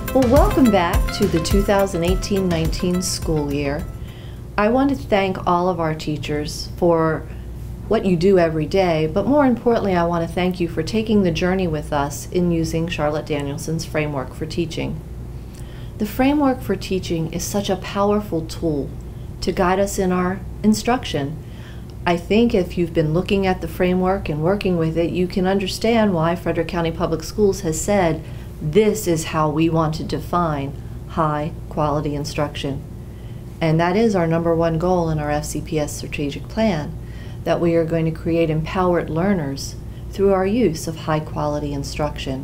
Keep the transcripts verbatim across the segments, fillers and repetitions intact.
Well, welcome back to the two thousand eighteen nineteen school year. I want to thank all of our teachers for what you do every day, but more importantly, I want to thank you for taking the journey with us in using Charlotte Danielson's Framework for Teaching. The Framework for Teaching is such a powerful tool to guide us in our instruction. I think if you've been looking at the framework and working with it, you can understand why Frederick County Public Schools has said, this is how we want to define high quality instruction. And that is our number one goal in our F C P S strategic plan, that we are going to create empowered learners through our use of high quality instruction.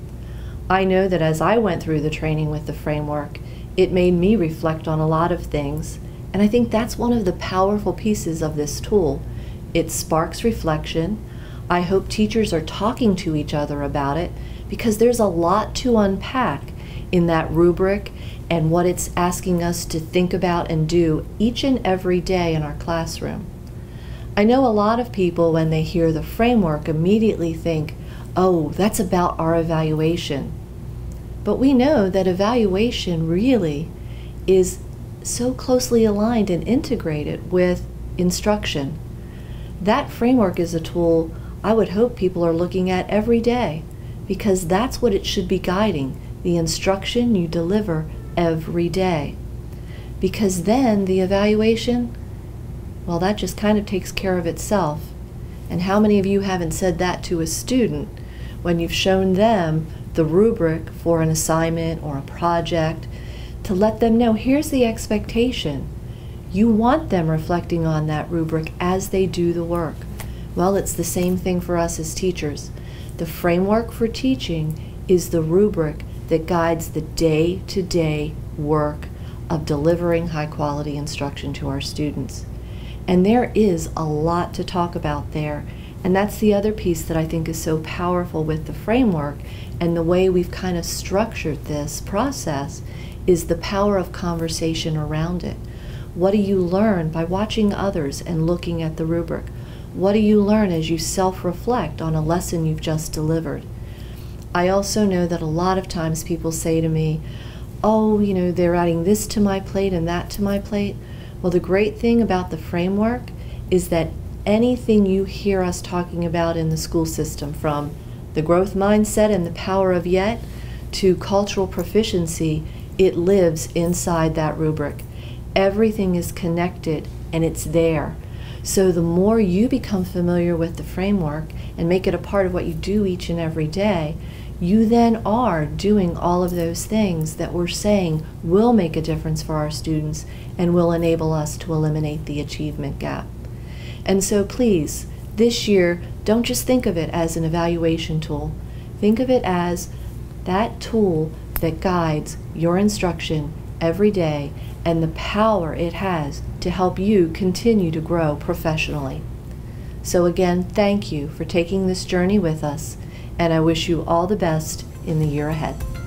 I know that as I went through the training with the framework, it made me reflect on a lot of things, and I think that's one of the powerful pieces of this tool. It sparks reflection. I hope teachers are talking to each other about it, because there's a lot to unpack in that rubric and what it's asking us to think about and do each and every day in our classroom. I know a lot of people, when they hear the framework, immediately think, oh, that's about our evaluation. But we know that evaluation really is so closely aligned and integrated with instruction. That framework is a tool I would hope people are looking at every day, because that's what it should be guiding, the instruction you deliver every day. Because then the evaluation, well, that just kind of takes care of itself. And how many of you haven't said that to a student when you've shown them the rubric for an assignment or a project, to let them know here's the expectation. You want them reflecting on that rubric as they do the work. Well, it's the same thing for us as teachers. The Framework for Teaching is the rubric that guides the day-to-day work of delivering high-quality instruction to our students. And there is a lot to talk about there, and that's the other piece that I think is so powerful with the framework, and the way we've kind of structured this process is the power of conversation around it. What do you learn by watching others and looking at the rubric? What do you learn as you self-reflect on a lesson you've just delivered? I also know that a lot of times people say to me, oh, you know, they're adding this to my plate and that to my plate. Well, the great thing about the framework is that anything you hear us talking about in the school system, from the growth mindset and the power of yet to cultural proficiency, it lives inside that rubric. Everything is connected and it's there. So the more you become familiar with the framework and make it a part of what you do each and every day, you then are doing all of those things that we're saying will make a difference for our students and will enable us to eliminate the achievement gap. And so please, this year, don't just think of it as an evaluation tool. Think of it as that tool that guides your instruction every day and the power it has to help you continue to grow professionally. So again, thank you for taking this journey with us, and I wish you all the best in the year ahead.